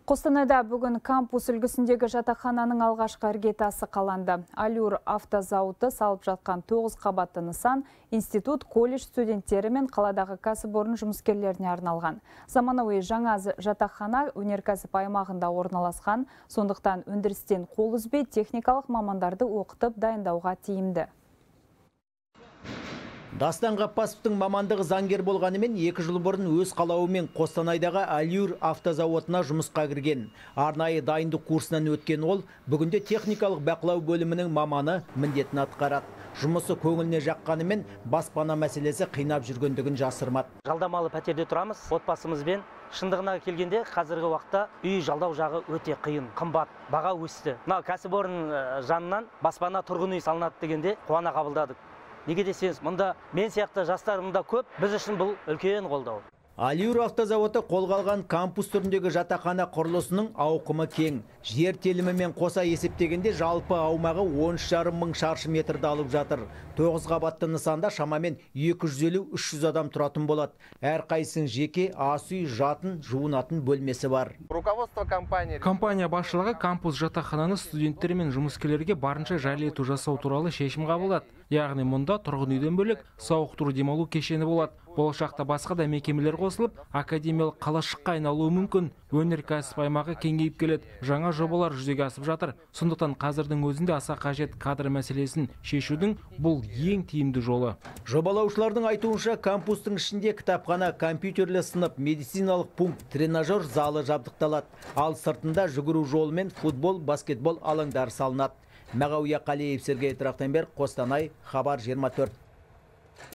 Қостанайда бүгін кампус үлгісіндегі жатақхананың алғашқы іргетасы қаланды. Алюр автозауыты салып жатқан 9 қабатты нысан институт, колледж студенттері мен қаладағы кәсіпорын жұмыскерлеріне арналған. Заманауи жаңа жатақхана өнеркәсіп аймағында орналасқан, сондықтан өндірістен қол үзбей техникалық мамандарды оқытып дайындауға тиімді. Дастан Ғаппасовтың мамандығы заңгер болғанымен 2 жыл бұрын өз қалауымен Қостанайдағы Алюр автозауытына жұмысқа кірген. Арнайы дайындық курсынан өткен ол, бүгінде техникалық бақылау бөлімінің маманы міндетін атқарады. Жұмысы көңіліне жаққанымен баспана мәселесі қинап жүргендігін жасырмады. Жалдамалы пәтерде тұрамыз, отбасымызбен. Шындығына келгенде қазіргі уақытта үй жалдау жағы өте қиын, қымбат, баға өсті. Кәсіпорын жанынан баспана тұрғын үй салынады дегенде қуана қабылдадық. Неге десеңіз, мұнда мен сияқты жастарымда көп, біз үшін бұл үлкен қолдау. Алюр автозауыты қолға алған кампус түріндегі жатақхана құрылысының ауқымы кең. Жер телімімен қоса есептегенде жалпы аумағы 13,5 мың шаршы метрді алып жатыр. 9 қабатты нысанда шамамен 250-300 адам тұратын болады. Әрқайсының жеке ас үй, жатын, жуынатын бөлмесі бар. Компания басшылығы кампус жатақхананы студенттер мен жұмыскерлерге барынша жайлы жасау туралы шешім қабылдады. Яғни мұнда тұрғын үйден бөлек сауықтыру демалу кешені болады. Болашақта басқа да мекемелер қосылып, академиялық қалашыққа айналуы мүмкін. Өнеркәсіп аймағы кеңейіп келеді. Жаңа жобалар жүзеге асып жатыр. Сондықтан қазірдің өзінде аса қажет кадр мәселесін шешудің бұл ең тиімді жолы. Жобалаушылардың айтуынша, кампустың ішінде кітапхана, компьютерлі сынып, медициналық пункт, тренажер залы жабдықталады. Ал сыртында жүгіру жолы мен футбол, баскетбол алаңдары салынады. Мағауия Қалиев, Сергей Трахтенберг, Қостанай, Хабар 24.